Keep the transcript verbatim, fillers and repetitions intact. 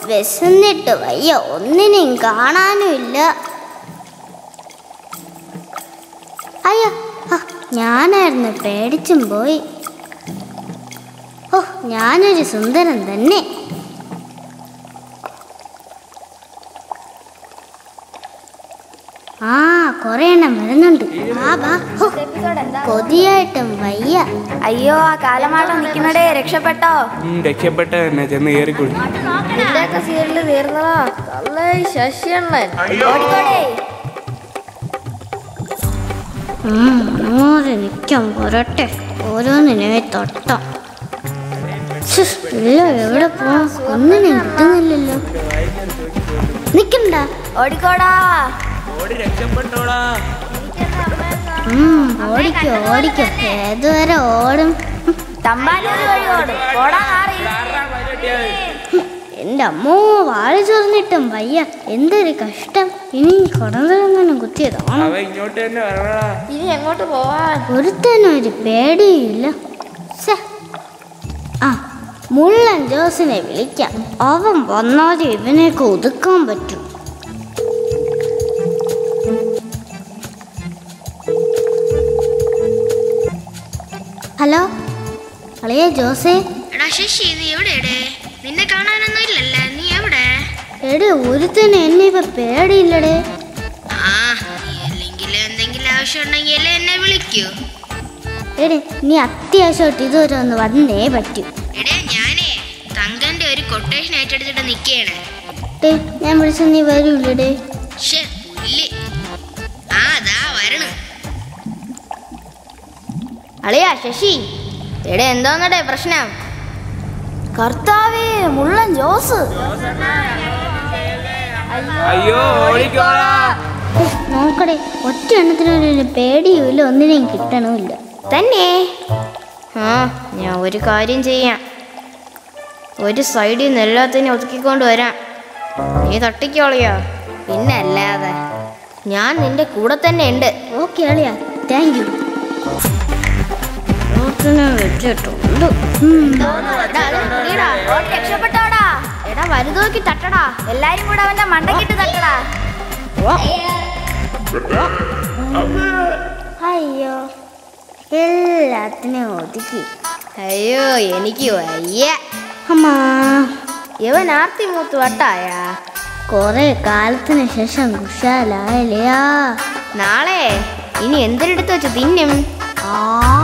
വിശന്നിട്ട് വയ്യ, ഒന്നിനെയും കാണാനുമില്ല. അയ്യോ, ഞാനായിരുന്നു, പേടിച്ചും പോയി. ഓ, ഞാനൊരു സുന്ദരൻ തന്നെ. ആ, കൊറേ എണ്ണം വരുന്നുണ്ട്. കൊതിയായിട്ടും വയ്യ. അയ്യോ, ആ കാലമാട്ടം നിൽക്കുന്നടേ, രക്ഷപ്പെട്ടോ? രക്ഷപ്പെട്ട തന്നെ, ചെന്ന് കയറിക്കൊള്ളു. സീരിയല് തീർന്നതാ. ശശിയണ്ണൻ അങ്ങോട്ട് നിൽക്കാൻ പോരട്ടെ, ഓരോന്നിനെ തൊട്ടാം. ഇല്ല, എവിടെ പോവാ? ഒന്നിനും കിട്ടുന്നില്ലല്ലോ. നിക്കണ്ട, ഓടിക്കോടാ. ഓടിക്കോ ഓടിക്കോ, ഏതുവരെ ഓടും? എന്റെ അമ്മോ, വാഴ ചൊറിഞ്ഞിട്ടും വയ്യ, എന്തൊരു കഷ്ടം. ഇനി കടന്നിറങ്ങാനും കുത്തിയതാണോ? ഇനി എങ്ങോട്ട് പോവാൻ? ഒരുത്തനും ഒരു പേടിയില്ല. ആ, മുള്ളൻ ജോസിനെ വിളിക്കാം. അവൻ വന്നാലും ഇവനെയൊക്കെ ഒതുക്കാൻ പറ്റും. ഹലോ, അളിയ ജോസേ. എടാ ശശി, നീ എവിടെയടേ? നിന്നെ കാണാനൊന്നും ഇല്ലല്ലേ, നീ എവിടെ? എടേ, ഒരുത്തന്നെ എന്നെ ഇപ്പൊ പേടിയില്ലടേ. ആ, നീ അല്ലെങ്കിൽ എന്തെങ്കിലും ആവശ്യം ഉണ്ടെങ്കിൽ എന്നെ വിളിക്കൂ. എടേ, നീ അത്യാവശ്യമായിട്ട് ഇതുവരെ ഒന്ന് വന്നേ പറ്റൂ. എടേ, ഞാനേ തങ്കന്റെ ഒരു കൊട്ടേഷൻ ഏറ്റെടുത്തിട്ട് നിൽക്കുകയാണ്. ഡേ, ഞാൻ വിളിച്ച നീ വരൂല്ലടേ. ആ, അതാ വരണു. അളിയാ ശശി, എടേ എന്താന്നടേ പ്രശ്നം? കർത്താവേ, മുള്ളൻ ജോസ്. അയ്യോ, നോക്കടേ, ഒറ്റ എണ്ണത്തിനൊരു പേടിയുമില്ല, ഒന്നിനെയും കിട്ടണമില്ല. തന്നെ? ആ, ഞാൻ ഒരു കാര്യം ചെയ്യാം. ഒരു സൈഡിൽ നിന്ന് എല്ലാത്തിനും ഒതുക്കിക്കൊണ്ട് വരാം. നീ തട്ടിക്കോളിയോ? പിന്നെ അല്ലാതെ ഞാൻ നിന്റെ കൂടെ തന്നെ ഉണ്ട്. ഓക്കെ അളിയാ, താങ്ക് യു. വെച്ചിട്ടുണ്ട്. രക്ഷപ്പെട്ടോടാ. എടാ, വലുതോക്കി തട്ടടാ. എല്ലാരും കൂടെ അവന്റെ മണ്ടക്കിട്ട് തട്ടടാ. അയ്യോ, എല്ലാത്തിനും ഒതുക്കി. അയ്യോ, എനിക്ക് വയ്യ. അമ്മാ, ഇവൻ ആർത്തി മൂത്ത് വട്ടായ. കൊറേ കാലത്തിന് ശേഷം കുശാലായ. നാളെ ഇനി എന്തിനെടുത്ത് വെച്ച് തിന്നും? ആ